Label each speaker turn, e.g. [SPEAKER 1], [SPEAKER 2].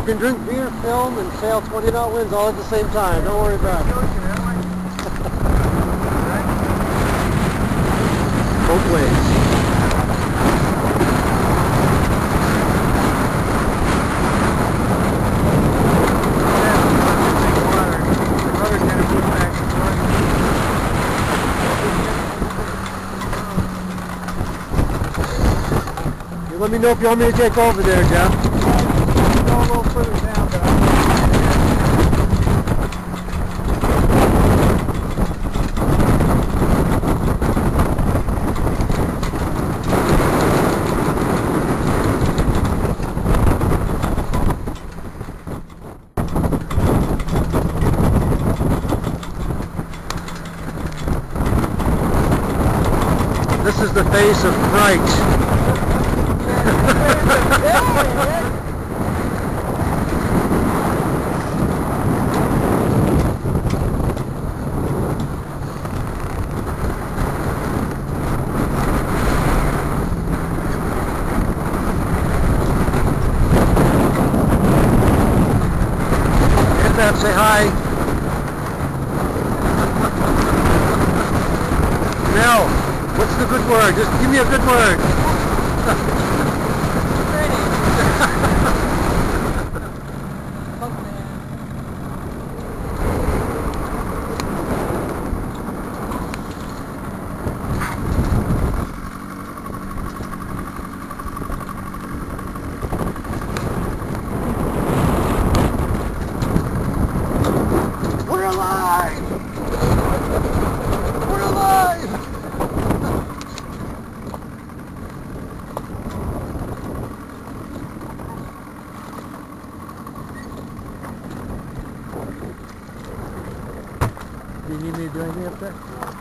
[SPEAKER 1] can drink beer, film, and sail 20-knot winds all at the same time. Don't worry about it. Both ways. You let me know if you want me to take over there, Jeff.
[SPEAKER 2] Go a little further down, but
[SPEAKER 1] This is the face of fright. Say hi. Mel, what's the good word? Just give me a good word. We're alive! We're alive! Do you need me to do anything up there?